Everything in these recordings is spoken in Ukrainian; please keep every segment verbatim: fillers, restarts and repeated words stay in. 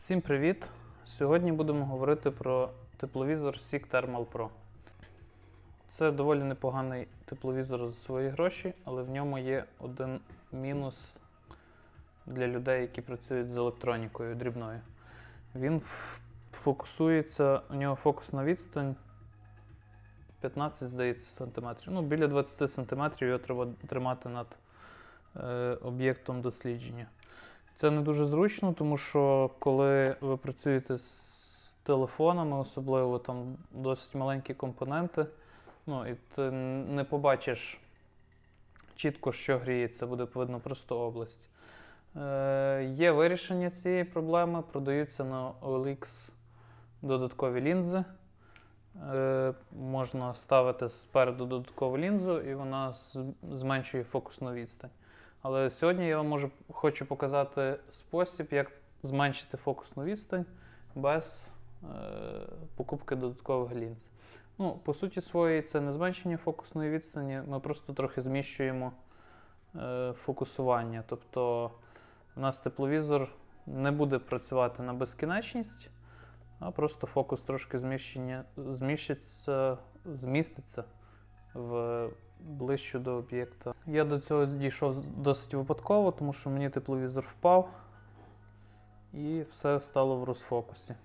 Всім привіт! Сьогодні будемо говорити про тепловізор Сік Thermal Pro. Це доволі непоганий тепловізор за свої гроші, але в ньому є один мінус для людей, які працюють з електронікою дрібною. Він фокусується, у нього фокусна відстань п'ятнадцять, здається, сантиметрів. Ну, біля двадцяти сантиметрів його треба тримати над е, об'єктом дослідження. Це не дуже зручно, тому що коли ви працюєте з телефонами, особливо там досить маленькі компоненти, ну і ти не побачиш чітко, що гріється, буде видно просто область. Е, є вирішення цієї проблеми, продаються на о ел ікс додаткові лінзи. Е, можна ставити спереду додаткову лінзу і вона зменшує фокусну відстань. Але сьогодні я вам можу, хочу показати спосіб, як зменшити фокусну відстань без е, покупки додаткових лінз. Ну, по суті своєї, це не зменшення фокусної відстані, ми просто трохи зміщуємо е, фокусування. Тобто у нас тепловізор не буде працювати на безкінечність, а просто фокус трошки зміщиться, зміститься в ближче до об'єкта. Я до цього дійшов досить випадково, тому що мені тепловізор впав і все стало в розфокусі.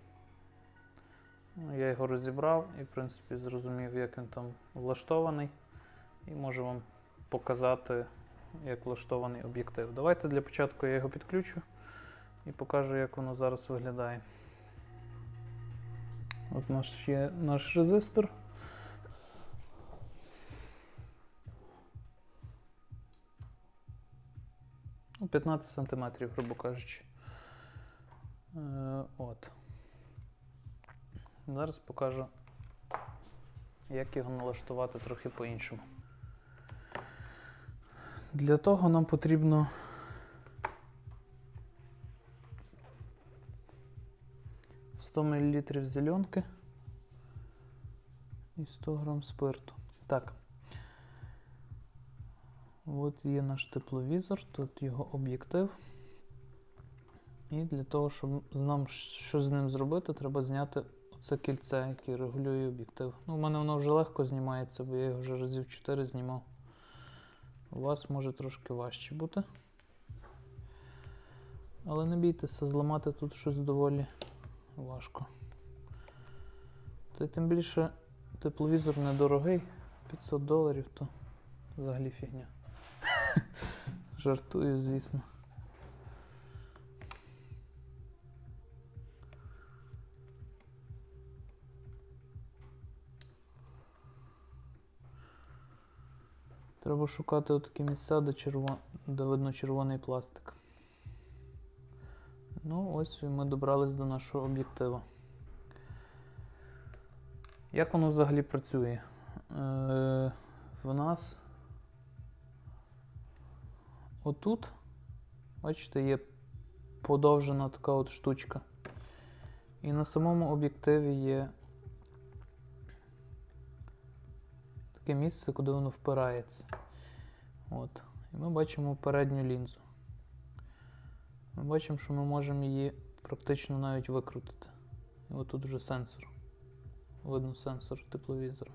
Я його розібрав і, в принципі, зрозумів, як він там влаштований, і можу вам показати, як влаштований об'єктив. Давайте для початку я його підключу і покажу, як воно зараз виглядає. От наш є наш резистор. п'ятнадцять сантиметрів, грубо кажучи. Е, от. Зараз покажу, як його налаштувати трохи по-іншому. Для того нам потрібно сто мілілітрів зеленки і сто грам спирту. Так. От є наш тепловізор, тут його об'єктив. І для того, щоб нам що з ним зробити, треба зняти оце кільце, яке регулює об'єктив. Ну, у мене воно вже легко знімається, бо я його вже разів чотири знімав. У вас може трошки важче бути. Але не бійтеся, зламати тут щось доволі важко. Та й тим більше тепловізор недорогий, п'ятсот доларів, то взагалі фігня. Жартую, звісно. Треба шукати отакі місця, де, червон... де видно червоний пластик. Ну, ось і ми добрались до нашого об'єктива. Як воно взагалі працює? Е... В нас отут, бачите, є подовжена така от штучка. І на самому об'єктиві є таке місце, куди воно впирається. От. І ми бачимо передню лінзу. Ми бачимо, що ми можемо її практично навіть викрутити. І отут вже сенсор. Видно сенсор тепловізора.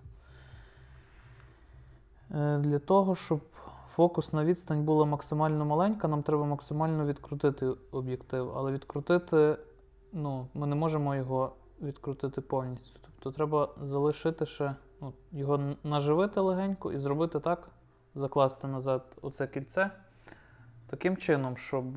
Е, для того, щоб фокусна відстань була максимально маленька, нам треба максимально відкрутити об'єктив. Але відкрутити, ну, ми не можемо його відкрутити повністю. Тобто треба залишити ще, ну, його наживити легенько і зробити так, закласти назад оце кільце, таким чином, щоб,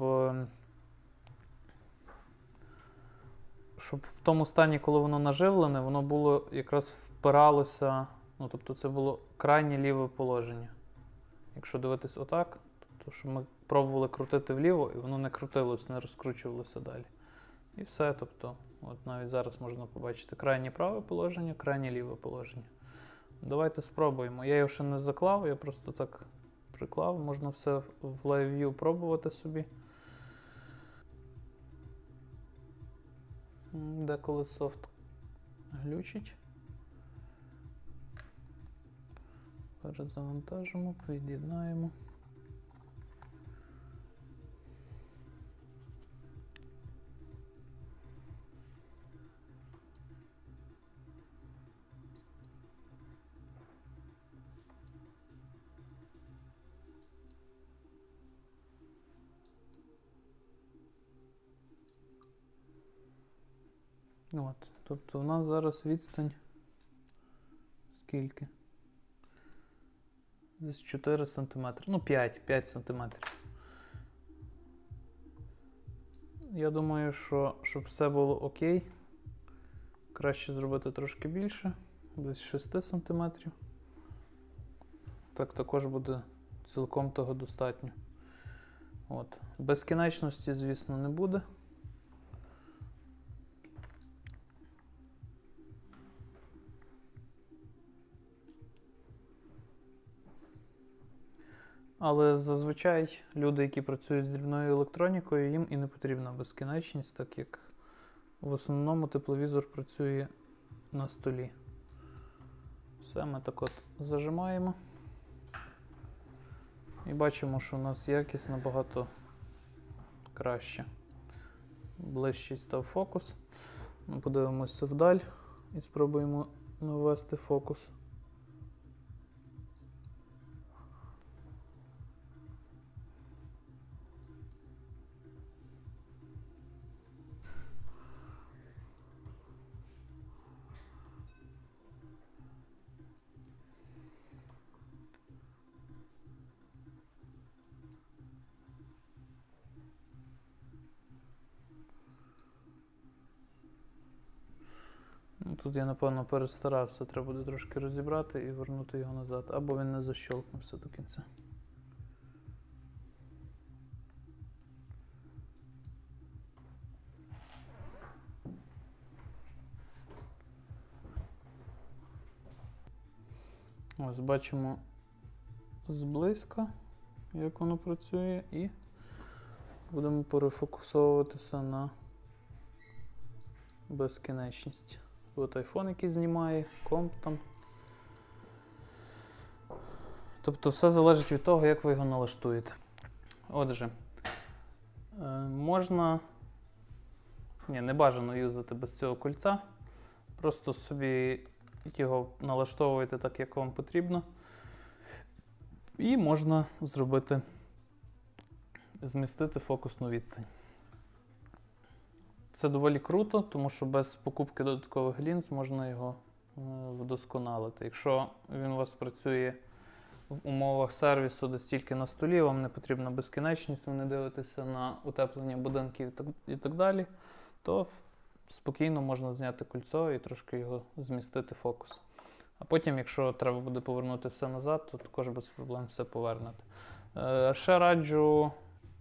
щоб в тому стані, коли воно наживлене, воно було якраз впиралося, ну, тобто це було крайнє ліве положення. Якщо дивитись отак, то що ми пробували крутити вліво, і воно не крутилось, не розкручувалося далі. І все, тобто, от навіть зараз можна побачити крайнє праве положення, крайнє ліве положення. Давайте спробуємо. Я його ще не заклав, я просто так приклав. Можна все в Live View пробувати собі. Деколи софт глючить. Перезавантажимо, під'єднаємо. От. Тобто у нас зараз відстань скільки? Десь чотири сантиметри. Ну, п'ять, п'ять сантиметрів. Я думаю, що щоб все було окей, краще зробити трошки більше, десь шість сантиметрів. Так також буде цілком того достатньо. От. Безкінечності, звісно, не буде. Але зазвичай люди, які працюють з дрібною електронікою, їм і не потрібна безкінечність, так як в основному тепловізор працює на столі. Все, ми так от зажимаємо. І бачимо, що у нас якість набагато краще. Ближчий став фокус. Ми подивимося вдаль і спробуємо навести фокус. Тут я, напевно, перестарався, треба буде трошки розібрати і вернути його назад, або він не защолкнувся до кінця. Ось бачимо зблизька, як воно працює, і будемо перефокусовуватися на безкінечність. От айфон, який знімає, комп там. Тобто все залежить від того, як ви його налаштуєте. Отже, можна, ні, не бажано юзати без цього кольця. Просто собі його налаштовуєте так, як вам потрібно. І можна зробити, змістити фокусну відстань. Це доволі круто, тому що без покупки додаткових лінз можна його вдосконалити. Якщо він у вас працює в умовах сервісу, де стільки на столі, вам не потрібна безкінечність, ви не дивитеся на утеплення будинків і так далі, то спокійно можна зняти кольцо і трошки його змістити фокус. А потім, якщо треба буде повернути все назад, то також без проблем все повернете. Ще раджу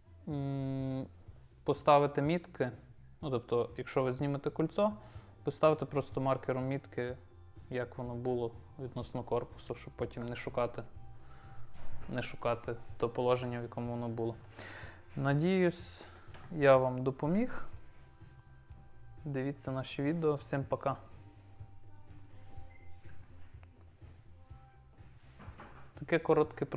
поставити мітки. Ну, тобто, якщо ви знімете кольцо, поставте просто маркером мітки, як воно було відносно корпусу, щоб потім не шукати, не шукати то положення, в якому воно було. Надіюсь, я вам допоміг. Дивіться наші відео. Всім пока. Таке коротке